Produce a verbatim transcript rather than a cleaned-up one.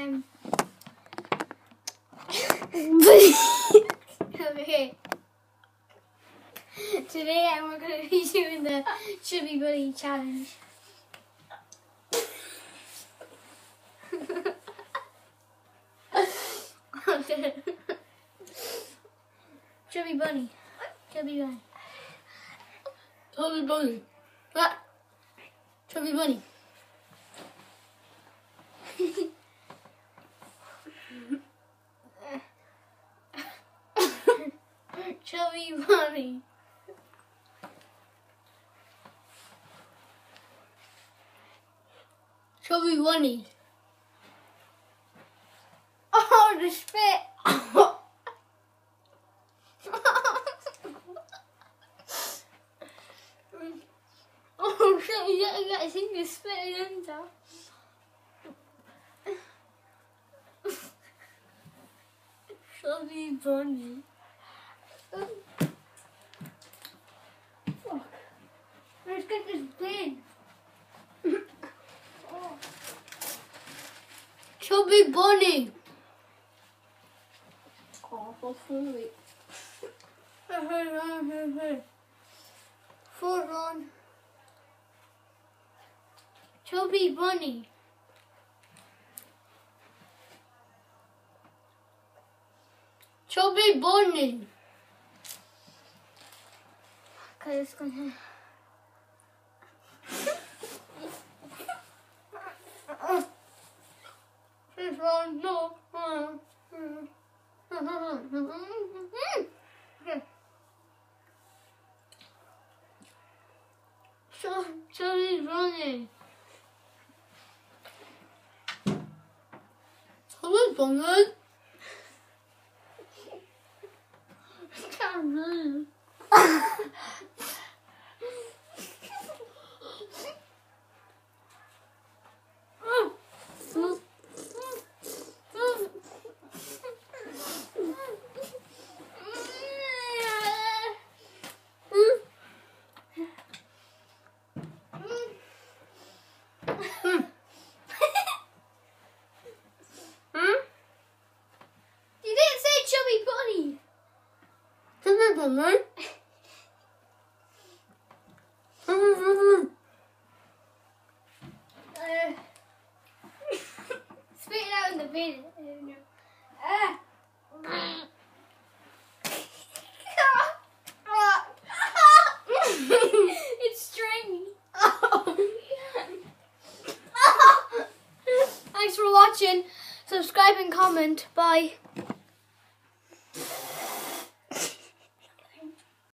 time. Okay. Today I'm going to be doing the Chubby Bunny challenge. Chubby Bunny. Chubby Bunny. Chubby Bunny. What? Chubby Bunny. Chubby Bunny. Chubby Bunny. Oh, the spit. Oh shit, you got to see the spit again, so. Chubby Bunny. Fuck. Let's get this bin. Oh. Chubby Bunny. Oh, for free. Four on. Chubby Bunny. Chubby Bunny. Okay, it's gonna. This one, no. So, Chubby Bunny. Chubby Bunny. Can't move. Bunny. uh, spit it out in the bin. Ah. It's stringy. Thanks for watching. Subscribe and comment. Bye.